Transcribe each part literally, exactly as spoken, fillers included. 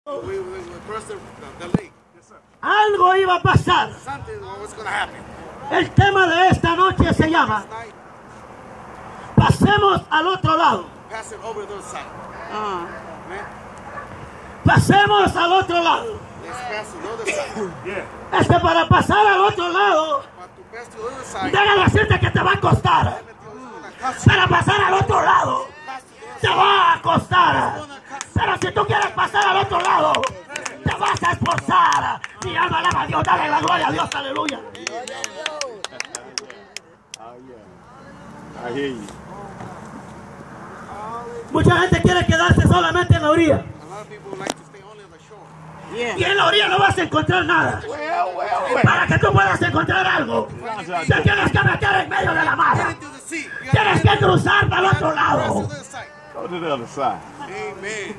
We, we, we crossed the, the, the lake. Yes, sir. Algo iba a pasar. Something was going to happen. El tema de esta noche se llama This night, Pasemos al otro lado. pass it over to the other side. Ah. Amen. Pasemos al otro lado. Let's pass to the other side. Yeah. Este para pasar al otro lado, But to pass to the other side, déjame decirte que te va a costar. it's gonna cost you. Para pasar al otro lado, Pass to the other te side. va a costar. It's gonna cost you. Pero si tú quieres pasar al otro lado, te vas a esforzar. Mi alma alaba a Dios, dale la gloria a Dios, aleluya. I hear you. Mucha gente quiere quedarse solamente en la orilla. A lot of people like to stay only on the shore. Y en la orilla no vas a encontrar nada. Well, well, well. Para que tú puedas encontrar algo, te tienes que meter en medio de la Get mar. into the sea. You Tienes gotta que cruzar para el otro pass to lado. the other side. Go to the other side. Amen.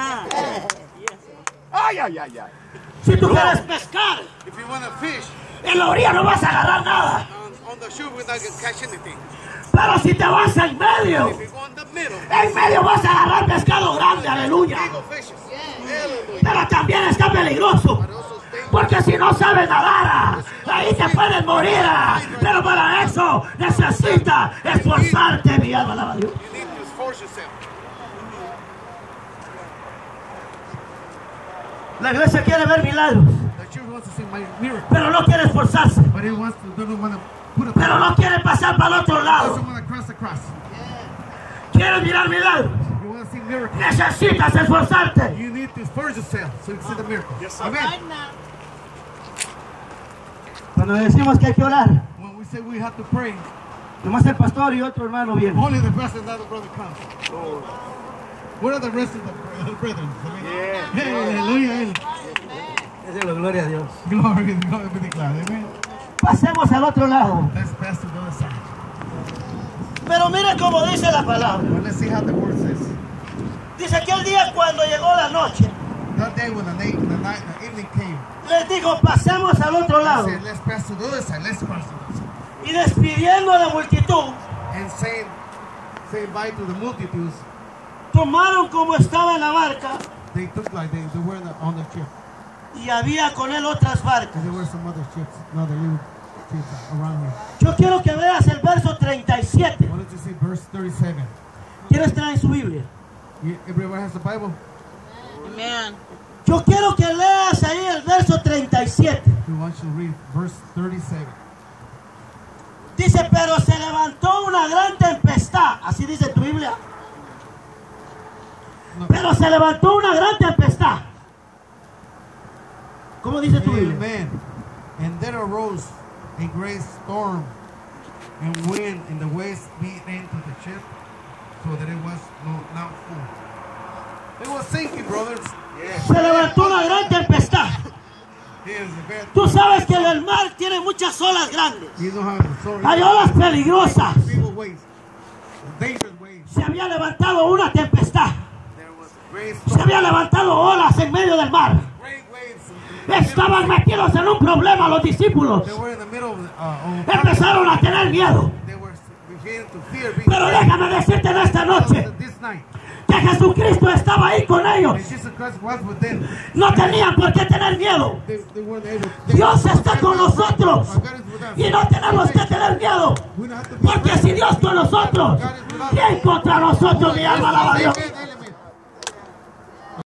Ay, ay, ay, ay. Si tú quieres pescar, If you want to fish, en la orilla no vas a agarrar nada. on, on the shore, we're not going to catch anything. Pero si te vas en medio, If you go in the middle, en medio vas a agarrar pescado grande, aleluya. eagle fishes. Hallelujah. Pero también está peligroso. But also stay. Porque si no sabes nadar, ahí te puedes morir. Pero para eso necesitas esforzarte, mi alma alaba a Dios. You need to force yourself. La iglesia quiere ver milagros, The church wants to see my miracle, pero no quiere esforzarse. but it wants to, doesn't want to put a Pero no quiere pasar para el otro lado. doesn't want to cross the cross. Quiere mirar milagros. You want to see miracles. Necesitas esforzarte. You need to force yourself so you can see the miracle. Yes, sir. Amen. Cuando decimos que hay que orar, When we say we have to pray, nomás el pastor y otro hermano vienen. only the pastor and not the brother comes. What are the rest of the uh, brethren? Yeah. Hallelujah. Déselo gloria a Dios. Glory, glory be to God. Amen. Pasemos al otro lado. Let's pass to the other side. Pero mire cómo dice la palabra. Well, let's see how the word says. Dice que el día cuando llegó la noche, That day when the night, when the night, the evening came, les digo, pasemos al otro he lado. said, let's pass to the other side. Let's cross to the other side. Y despidiendo a la multitud, And saying, saying bye to the multitudes, tomaron como estaba en la barca they took like they, they were on the ship. y había con él otras barcas. And there were some other ships, another little ships around here. Yo quiero que veas el verso treinta y siete. Why don't you see verse thirty-seven? ¿Quiénes traen su Biblia? You, everyone has the Bible? Amen. Yo quiero que leas ahí el verso treinta y siete. We want you to read verse thirty-seven. Dice, pero se levantó una gran tempestad. Así dice tu Biblia. No. Pero se levantó una gran tempestad. ¿Cómo dice tu Biblia? Amen. And there arose a great storm and wind, and the waves beat into the ship, so that it was no, now full. It was sinking, brothers. Se levantó una gran tempestad. It is a bad. Tú sabes que el mar tiene muchas olas grandes. You know how the story. Hay olas peligrosas. Big waves, dangerous waves. Se había levantado una tempestad. There was great Se storm, había levantado olas en medio del mar. great waves. Estaban metidos en un problema los discípulos. They were in the middle of, the, uh, of Empezaron a tener miedo. they were beginning to fear being Pero déjame decirte en esta noche this night. que Jesucristo estaba ahí con ellos. And Jesus Christ was with them. No tenían por qué tener miedo. They, they weren't able. They, Dios está con nosotros God is with us. y no tenemos que tener miedo. We don't have to be Porque si Dios con nosotros, ¿quién contra nosotros? Mi alma alaba a Dios. Amen.